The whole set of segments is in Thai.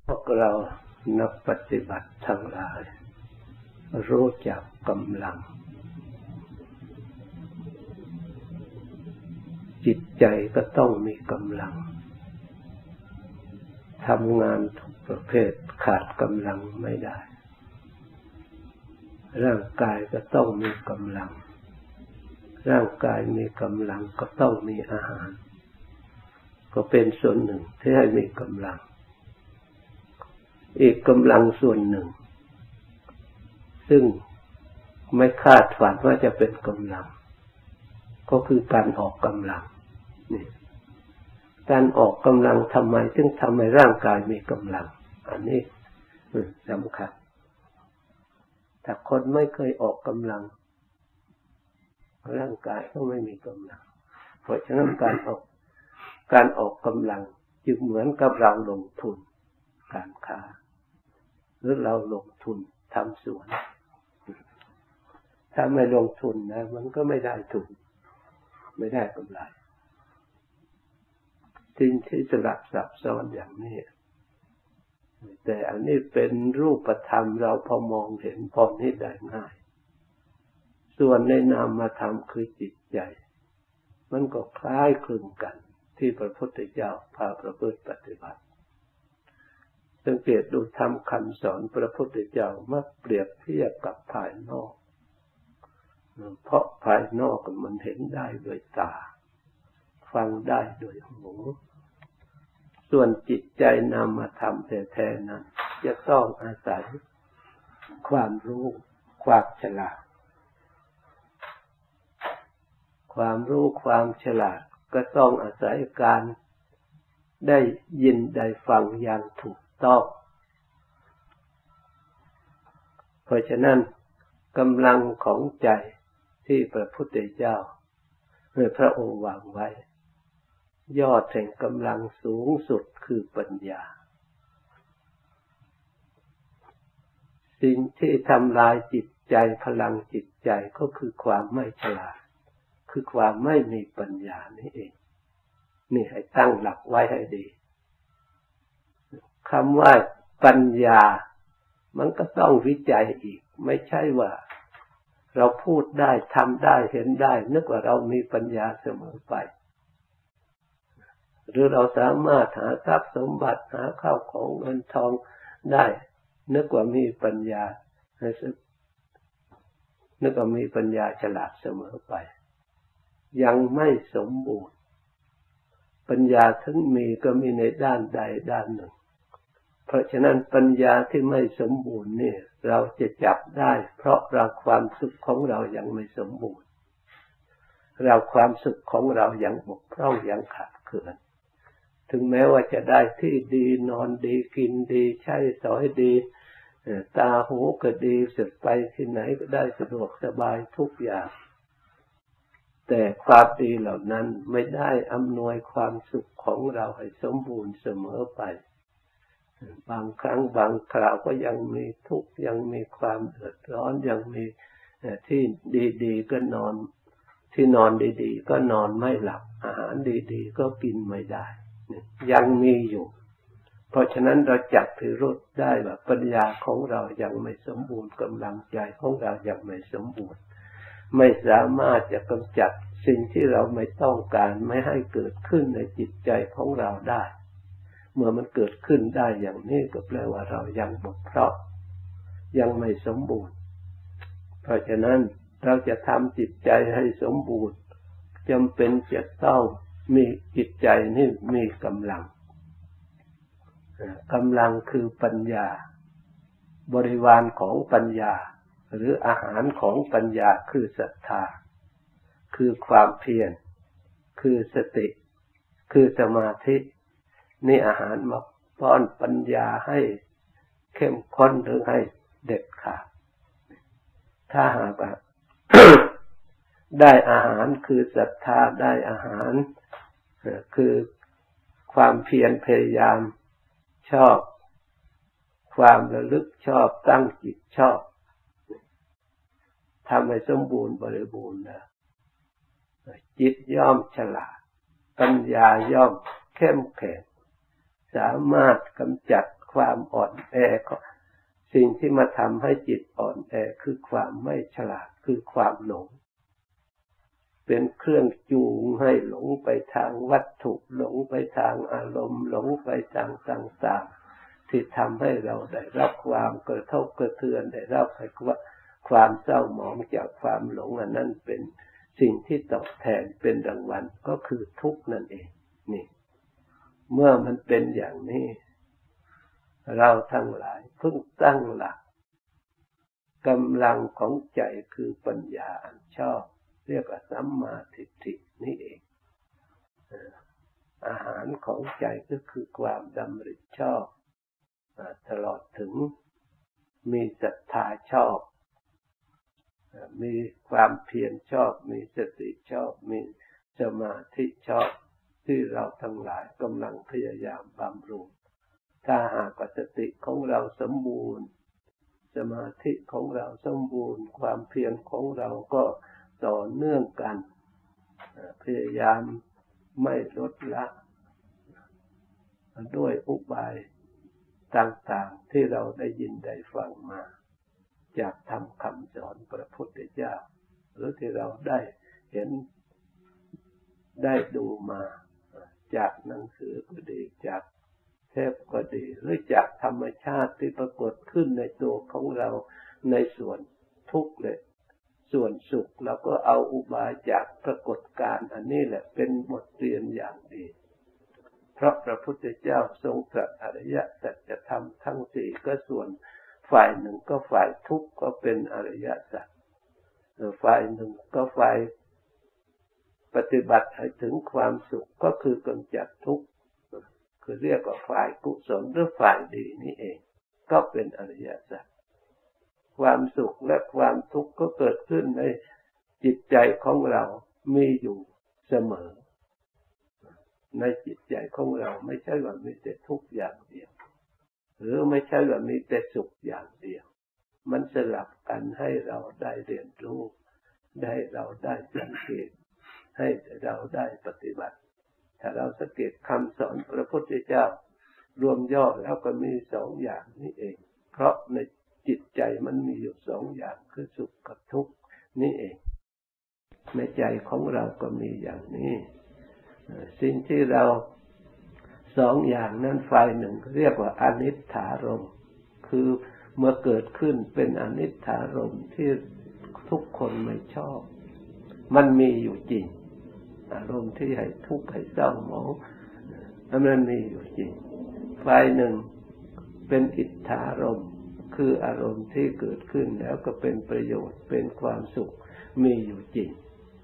พวกเรานักปฏิบัติทั้งหลายรู้จักกำลังจิตใจก็ต้องมีกำลังทำงานทุกประเภทขาดกำลังไม่ได้ร่างกายก็ต้องมีกำลังร่างกายมีกำลังก็ต้องมีอาหารก็เป็นส่วนหนึ่งที่ให้มีกำลังอีกกำลังส่วนหนึ่งซึ่งไม่คาดฝันว่าจะเป็นกำลังก็คือการออกกำลังนี่การออกกำลังทำไมถึงทำให้ร่างกายมีกำลังอันนี้สำคัญถ้าคนไม่เคยออกกำลังร่างกายก็ไม่มีกำลังเพราะฉะนั้นการออกกำลังจึงเหมือนกับเราลงทุนการค้าหรือเราลงทุนทำสวนถ้าไม่ลงทุนนะมันก็ไม่ได้ทุนไม่ได้กำไรสิ่งที่สลับซับซ้อนอย่างนี้แต่อันนี้เป็นรูปธรรมเราพอมองเห็นพอนี้ได้ง่ายส่วนในนามธรรมคือจิตใจมันก็คล้ายคลึงกันที่พระพุทธเจ้าพาประพฤติปฏิบัติสังเกตดูธรรมคำสอนพระพุทธเจ้ามักเปรียบเทียบกับภายนอกเพราะภายนอกมันเห็นได้โดยตาฟังได้โดยหูส่วนจิตใจนามธรรมแท้ๆนั้นจะต้องอาศัยความรู้ความฉลาดความรู้ความฉลาดก็ต้องอาศัยการได้ยินได้ฟังอย่างถูกต้องเพราะฉะนั้นกำลังของใจที่พระพุทธเจ้าพระองค์วางไว้ยอดแห่งกำลังสูงสุดคือปัญญาสิ่งที่ทำลายจิตใจพลังจิตใจก็คือความไม่ฉลาดคือความไม่มีปัญญานี่เองนี่ให้ตั้งหลักไว้ให้ดีคำว่าปัญญามันก็ต้องวิจัยอีกไม่ใช่ว่าเราพูดได้ทำได้เห็นได้นึกว่าเรามีปัญญาเสมอไปหรือเราสามารถหาทรัพย์สมบัติหาข้าวของเงินทองได้นึกว่ามีปัญญานึกว่ามีปัญญาฉลาดเสมอไปยังไม่สมบูรณ์ปัญญาถึงมีก็มีในด้านใดด้านหนึ่งเพราะฉะนั้นปัญญาที่ไม่สมบูรณ์นี่เราจะจับได้เพราะเราความสุขของเรายังไม่สมบูรณ์เราความสุขของเรายังบกพร่องยังขาดเกินถึงแม้ว่าจะได้ที่ดีนอนดีกินดีใช้สอยดีตาหูก็ดีสุดไปที่ไหนก็ได้สะดวกสบายทุกอย่างแต่ความดีเหล่านั้นไม่ได้อำนวยความสุขของเราให้สมบูรณ์เสมอไปบางครั้งบางคราวก็ยังมีทุกข์ยังมีความเดือดร้อนยังมีที่ดีๆก็นอนที่นอนดีๆก็นอนไม่หลับอาหารดีๆก็กินไม่ได้ยังมีอยู่เพราะฉะนั้นเราจับพิรุธได้ว่าปัญญาของเรายังไม่สมบูรณ์กำลังใจของเรายังไม่สมบูรณ์ไม่สามารถจะกำจัดสิ่งที่เราไม่ต้องการไม่ให้เกิดขึ้นในจิตใจของเราได้เมื่อมันเกิดขึ้นได้อย่างนี้ก็แปลว่าเรายังบกพร่องยังไม่สมบูรณ์เพราะฉะนั้นเราจะทำจิตใจให้สมบูรณ์จำเป็นจะต้องมีจิตใจนี่มีกำลังคือปัญญาบริวารของปัญญาหรืออาหารของปัญญาคือศรัทธาคือความเพียรคือสติคือสมาธินี่อาหารมาป้อนปัญญาให้เข้มข้นหรือให้เด็ดขาดถ้าหาก ได้อาหารคือศรัทธาได้อาหารคือความเพียรพยายามชอบความระลึกชอบตั้งจิตชอบทำให้สมบูรณ์บริบูรณ์นะจิตย่อมฉลาดปัญญาย่อมเข้มแข็งสามารถกำจัดความอ่อนแอสิ่งที่มาทำให้จิตอ่อนแอคือความไม่ฉลาดคือความหลงเป็นเครื่องจูงให้หลงไปทางวัตถุหลงไปทางอารมณ์หลงไปทางต่างๆที่ทำให้เราได้รับความกระทบกระเทือนได้รับความเศร้าหมองจากความหลงอันนั้นเป็นสิ่งที่ตอบแทนเป็นรางวัลก็คือทุกข์นั่นเองนี่เมื่อมันเป็นอย่างนี้เราทั้งหลายเพิ่งตั้งหลักกำลังของใจคือปัญญาอันชอบเรียกว่าสัมมาทิฏฐินี่เองอาหารของใจก็คือความดำริชอบตลอดถึงมีศรัทธาชอบมีความเพียรชอบมีสติชอบมีสมาธิชอบที่เราทั้งหลายกำลังพยายามบำรุงถ้าหากสติของเราสมบูรณ์สมาธิของเราสมบูรณ์ความเพียรของเราก็ต่อเนื่องกันพยายามไม่ลดละด้วยอุบายต่างๆที่เราได้ยินได้ฟังมาจากธรรมคำสอนพระพุทธเจ้าหรือที่เราได้เห็นได้ดูมาจากหนังสือก็ดีจากเทปก็ดีหรือจากธรรมชาติที่ปรากฏขึ้นในตัวของเราในส่วนทุกข์เลยส่วนสุขเราก็เอาอุบายจากปรากฏการณ์อันนี้แหละเป็นบทเรียนอย่างดีเพราะพระพุทธเจ้าทรงตรัสอริยสัจธรรมทั้งสี่ก็ส่วนฝ่ายหนึ่งก็ฝ่ายทุกข์ก็เป็นอริยสัจฝ่ายหนึ่งก็ฝ่ายปฏิบัติให้ถึงความสุขก็คือกำจัดทุกข์คือเรียกว่าฝ่ายกุศลหรือฝ่ายดีนี่เองก็เป็นอริยสัจความสุขและความทุกข์ก็เกิดขึ้นในจิตใจของเรามีอยู่เสมอในจิตใจของเราไม่ใช่ว่ามีแต่ทุกข์อย่างเดียวหรือไม่ใช่ว่ามีแต่สุขอย่างเดียวมันสลับกันให้เราได้เรียนรู้ได้เราได้สังเกตให้เราได้ปฏิบัติถ้าเราสังเกตคำสอนพระพุทธเจ้ารวมย่อแล้วก็มีสองอย่างนี้เองเพราะในจิตใจมันมีอยู่สองอย่างคือสุขกับทุกข์นี่เองในใจของเราก็มีอย่างนี้สิ่งที่เราสองอย่างนั้นฝ่ายหนึ่งเรียกว่าอนิจฐารมณ์คือเมื่อเกิดขึ้นเป็นอนิจฐารมณ์ที่ทุกคนไม่ชอบมันมีอยู่จริงอารมณ์ที่ให้ทุกข์ให้เศร้าหมองมันมีอยู่จริงฝ่ายหนึ่งเป็นอิทธารมณ์คืออารมณ์ที่เกิดขึ้นแล้วก็เป็นประโยชน์เป็นความสุขมีอยู่จริง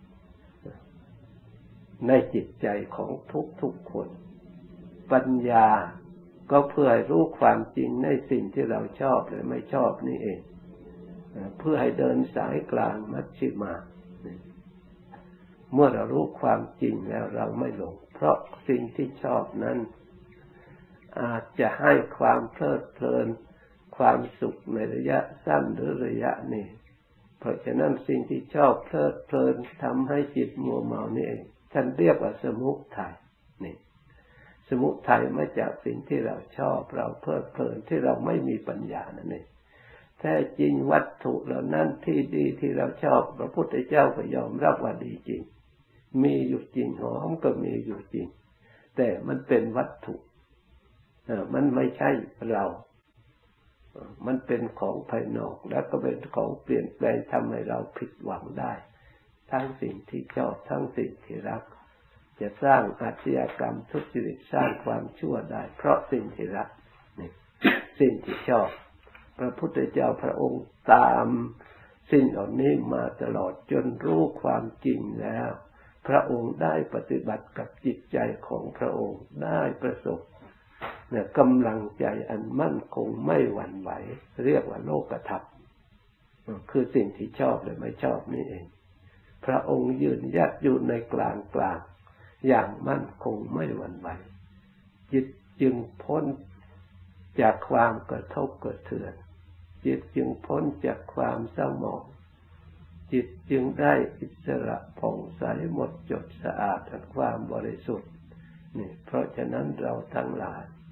ในจิตใจของทุกคนปัญญาก็เพื่อให้รู้ความจริงในสิ่งที่เราชอบหรือไม่ชอบนี่เองเพื่อให้เดินสายกลางมัชฌิมาเมื่อเรารู้ความจริงแล้วเราไม่หลงเพราะสิ่งที่ชอบนั้นอาจจะให้ความเพลิดเพลินความสุขในระยะสั้นหรือระยะนี้เพราะฉะนั้นสิ่งที่ชอบเพลิดเพลินทำให้จิตมัวเมานี่เองท่านเรียกว่าสมุทัยนี่สมุทัยมาจากสิ่งที่เราชอบเราเพลิดเพลินที่เราไม่มีปัญญานั่นเองแท้จริงวัตถุเหล่านั้นที่ดีที่เราชอบพระพุทธเจ้าก็ยอมรับว่าดีจริงมีอยู่จริงหอมก็มีอยู่จริงแต่มันเป็นวัตถุมันไม่ใช่เรามันเป็นของภายนอกแล้วก็เป็นของเปลี่ยนแปลงทำให้เราผิดหวังได้ทั้งสิ่งที่ชอบทั้งสิ่งที่รักจะสร้างอาชญากรรมทุจริตสร้างความชั่วได้เพราะสิ่งที่รักนี่สิ่งที่ชอบพระพุทธเจ้าพระองค์ตามสิ่งเหล่านี้มาตลอดจนรู้ความจริงแล้วพระองค์ได้ปฏิบัติกับจิตใจของพระองค์ได้ประสบกำลังใจอันมั่นคงไม่หวั่นไหวเรียกว่าโลกธรรมคือสิ่งที่ชอบหรือไม่ชอบนี่เองพระองค์ยืนหยัดอยู่ในกลางกลางอย่างมั่นคงไม่หวั่นไหวจิตจึงพ้นจากความกระทบกระเทือนจิตจึงพ้นจากความเศร้าหมองจิตจึงได้อิสระผ่องใสหมดจดสะอาดจากความบริสุทธิ์นี่เพราะฉะนั้นเราทั้งหลาย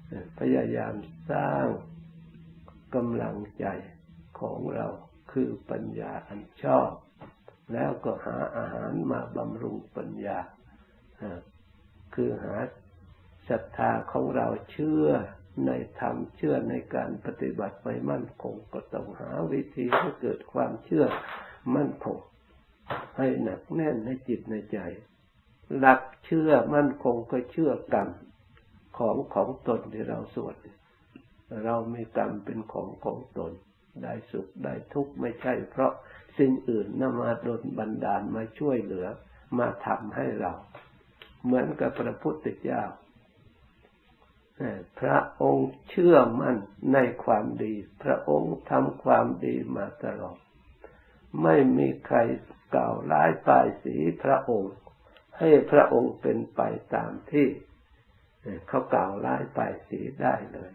พยายามสร้างกำลังใจของเราคือปัญญาอันชอบแล้วก็หาอาหารมาบำรุงปัญญาคือหาศรัทธาของเราเชื่อในธรรมเชื่อในการปฏิบัติไปมั่นคงก็ต้องหาวิธีให้เกิดความเชื่อมั่นคงให้หนักแน่นในจิตในใจหลักเชื่อมั่นคงก็เชื่อกรรมของตนที่เราสวดเรามีกรรมเป็นของตนได้สุขได้ทุกข์ไม่ใช่เพราะสิ่งอื่นนำมาดลบันดาลมาช่วยเหลือมาทำให้เราเหมือนกับพระพุทธเจ้าพระองค์เชื่อมั่นในความดีพระองค์ทำความดีมาตลอดไม่มีใครกล่าวร้ายป้ายสีพระองค์ให้พระองค์เป็นไปตามที่เขากล่าวร้ายป้ายสีได้เลย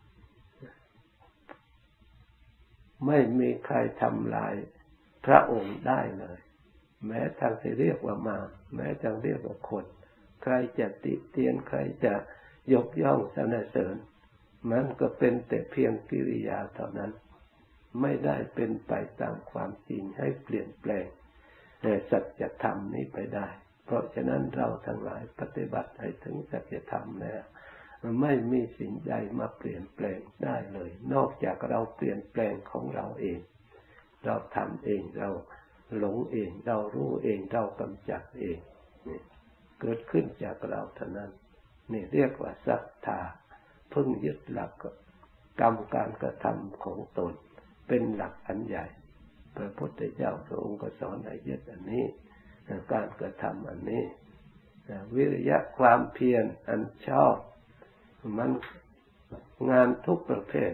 ไม่มีใครทำลายพระองค์ได้เลยแม้ทางที่เรียกว่ามารแม้ทางเรียกว่าคนใครจะติเตียนใครจะยกย่องสรรเสริญมันก็เป็นแต่เพียงกิริยาเท่านั้นไม่ได้เป็นไปตามความจริงให้เปลี่ยนแปลงสัจธรรมนี้ไปได้เพราะฉะนั้นเราทั้งหลายปฏิบัติให้ถึงสัจธรรมแล้วไม่มีสิ่งใดมาเปลี่ยนแปลงได้เลยนอกจากเราเปลี่ยนแปลงของเราเองเราทำเองเราหลงเองเรารู้เองเรากำจัดเองเกิดขึ้นจากเราเท่านั้นนี่เรียกว่าศรัทธาพึ่งยึดหลักกรรมการกระทำของตนเป็นหลักอันใหญ่พระพุทธเจ้าพระองค์ก็สอนให้ยึดอันนี้การกระทำอันนี้วิริยะความเพียรอันชอบมันงานทุกประเภท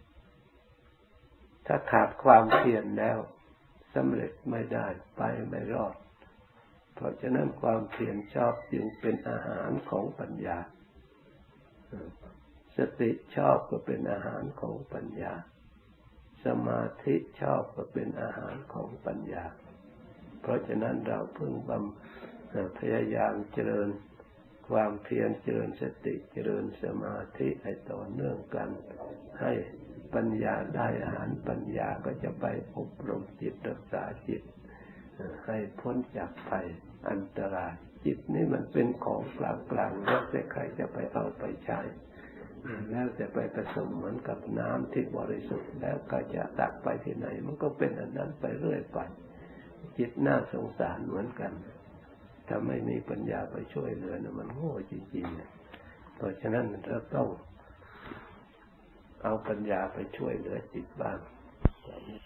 ถ้าขาดความเพียรแล้วสำเร็จไม่ได้ไปไม่รอดเพราะฉะนั้นความเพียรชอบจึงเป็นอาหารของปัญญาสติชอบก็เป็นอาหารของปัญญาสมาธิชอบก็เป็นอาหารของปัญญาเพราะฉะนั้นเราพึงพยายามเจริญความเพียรเจริญสติเจริญสมาธิให้ต่อเนื่องกันให้ปัญญาได้อาหารปัญญาก็จะไปอบรมจิตรักษาจิตให้พ้นจากภัยอันตรายจิตนี่มันเป็นของกลางๆแล้วแต่ใครจะไปเอาไปใช้แล้วจะไปผสมเหมือนกับน้ำที่บริสุทธิ์แล้วก็จะตักไปที่ไหนมันก็เป็นอันนั้นไปเรื่อยไปจิตน่าสงสารเหมือนกันถ้าไม่มีปัญญาไปช่วยเหลือนะมันโง่จริงๆเพราะฉะนั้นเราต้องเอาปัญญาไปช่วยเหลือจิตบ้าง